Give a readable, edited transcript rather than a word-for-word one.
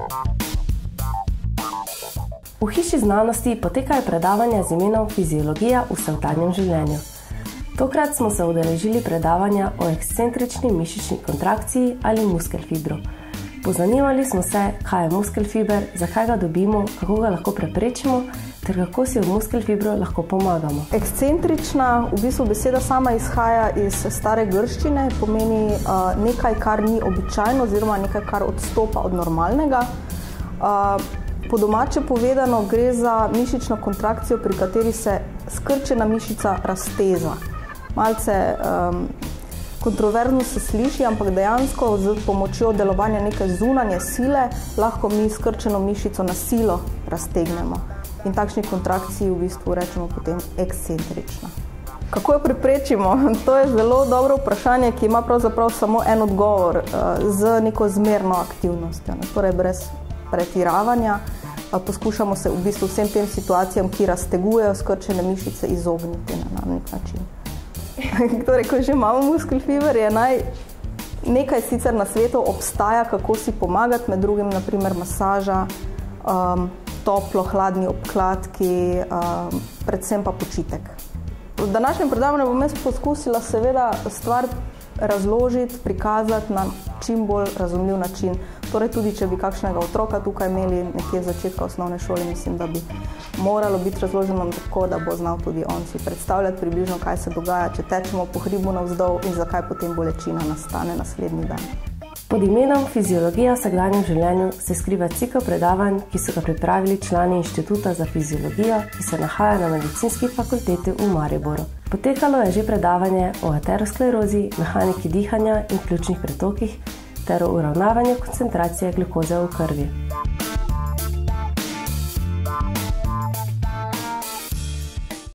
V Hiši znanosti potekajo predavanja z imenom Fiziologija v vsakdanjem življenju. Tokrat smo se udeležili predavanja o ekscentrični mišični kontrakciji ali muskelfibru. Pozanimali smo se, kaj je muskelfiber, zakaj ga dobimo, kako ga lahko preprečimo, ter kako si v muskelfibru lahko pomagamo. Ekscentrična, v bistvu beseda sama izhaja iz stare grščine, pomeni nekaj, kar ni običajno oziroma nekaj, kar odstopa od normalnega. Po domače povedano gre za mišično kontrakcijo, pri kateri se skrčena mišica razteza. Malce kontroverzno se sliši, ampak dejansko z pomočjo delovanja neke zunanje sile lahko mi skrčeno mišico na silo raztegnemo. In takšni kontrakciji v bistvu rečemo potem ekscentrična. Kako jo preprečimo? To je zelo dobro vprašanje, ki ima pravzaprav samo en odgovor, z neko zmerno aktivnostjo, torej brez pretiravanja. Poskušamo se v bistvu vsem tem situacijam, ki raztegujejo skrčene mišice, izogniti na nek način. Torej, ko že imamo muskelfiber, je nekaj sicer na svetu obstaja, kako si pomagati, med drugim naprimer masaža, toplo-hladni obkladki, predvsem pa počitek. V današnjem predavanju bom jaz poskusila seveda stvar razložiti, prikazati na čim bolj razumljiv način. Torej tudi, če bi kakšnega otroka tukaj imeli nekje v začetka osnovne šole, mislim, da bi moralo biti razloženo tako, da bo znal tudi on si predstavljati približno, kaj se dogaja, če tečemo po hribu navzdol in zakaj potem bolečina nastane naslednji dan. Pod imenom Fiziologija v vsakdanjem življenju se skriva cikel predavanj, ki so ga pripravili člani Inštituta za fiziologijo, ki se nahaja na Medicinski fakulteti v Mariboru. Potekalo je že predavanje o aterosklerozi, mehaniki dihanja in pljučnih pretokih ter o uravnavanju koncentracije glukoze v krvi.